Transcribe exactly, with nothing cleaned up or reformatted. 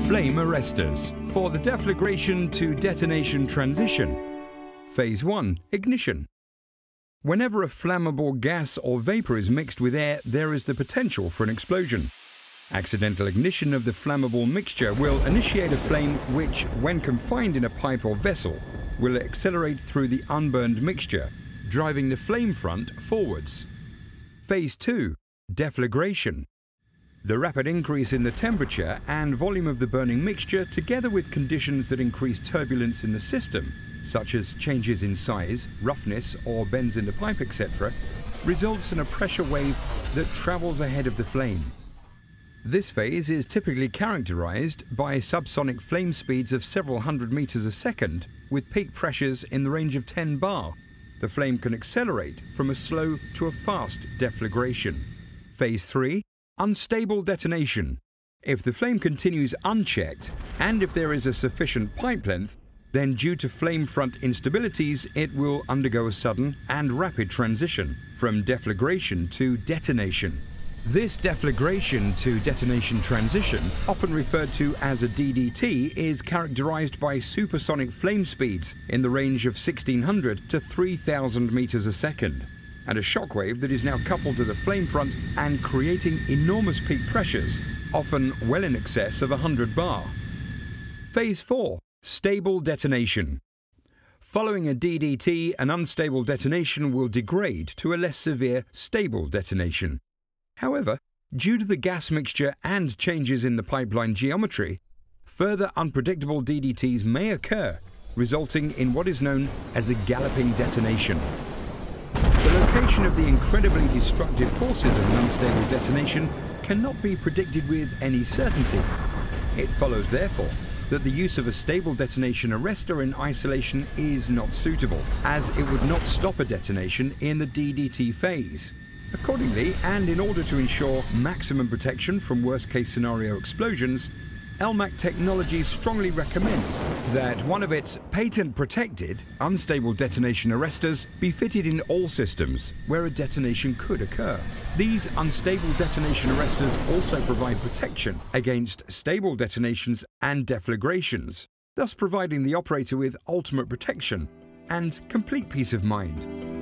Flame arrestors for the deflagration to detonation transition. Phase one. Ignition. Whenever a flammable gas or vapor is mixed with air, there is the potential for an explosion. Accidental ignition of the flammable mixture will initiate a flame which, when confined in a pipe or vessel, will accelerate through the unburned mixture, driving the flame front forwards. Phase two. Deflagration. The rapid increase in the temperature and volume of the burning mixture, together with conditions that increase turbulence in the system, such as changes in size, roughness, or bends in the pipe, et cetera, results in a pressure wave that travels ahead of the flame. This phase is typically characterized by subsonic flame speeds of several hundred meters a second, with peak pressures in the range of ten bar. The flame can accelerate from a slow to a fast deflagration. Phase three. Unstable detonation. If the flame continues unchecked, and if there is a sufficient pipe length, then due to flame front instabilities, it will undergo a sudden and rapid transition from deflagration to detonation. This deflagration to detonation transition, often referred to as a D D T, is characterized by supersonic flame speeds in the range of sixteen hundred to three thousand meters a second, and a shockwave that is now coupled to the flame front and creating enormous peak pressures, often well in excess of one hundred bar. Phase four. Stable detonation. Following a D D T, an unstable detonation will degrade to a less severe stable detonation. However, due to the gas mixture and changes in the pipeline geometry, further unpredictable D D Ts may occur, resulting in what is known as a galloping detonation. The location of the incredibly destructive forces of an unstable detonation cannot be predicted with any certainty. It follows, therefore, that the use of a stable detonation arrestor in isolation is not suitable, as it would not stop a detonation in the D D T phase. Accordingly, and in order to ensure maximum protection from worst-case scenario explosions, ELMAC Technologies strongly recommends that one of its patent-protected, unstable detonation arrestors be fitted in all systems where a detonation could occur. These unstable detonation arrestors also provide protection against stable detonations and deflagrations, thus providing the operator with ultimate protection and complete peace of mind.